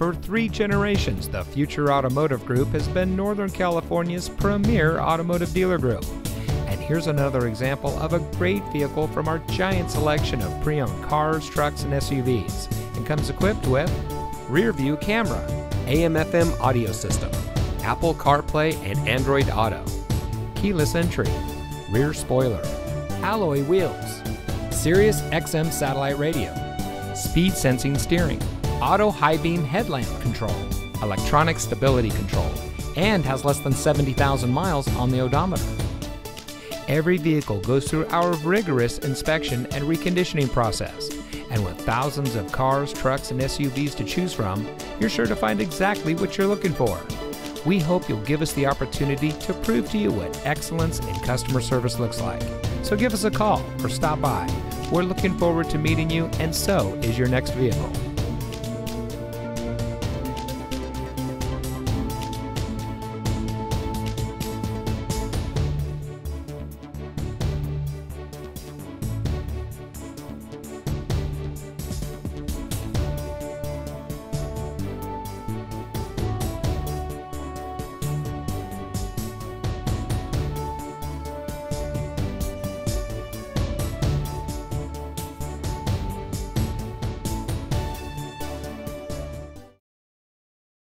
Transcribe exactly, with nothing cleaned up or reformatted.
For three generations, the Future Automotive Group has been Northern California's premier automotive dealer group. And here's another example of a great vehicle from our giant selection of pre-owned cars, trucks, and S U Vs. And comes equipped with rear view camera, A M F M audio system, Apple CarPlay and Android Auto, keyless entry, rear spoiler, alloy wheels, Sirius X M satellite radio, speed sensing steering, auto high beam headlamp control, electronic stability control, and has less than seventy thousand miles on the odometer. Every vehicle goes through our rigorous inspection and reconditioning process. And with thousands of cars, trucks, and S U Vs to choose from, you're sure to find exactly what you're looking for. We hope you'll give us the opportunity to prove to you what excellence in customer service looks like. So give us a call or stop by. We're looking forward to meeting you, and so is your next vehicle.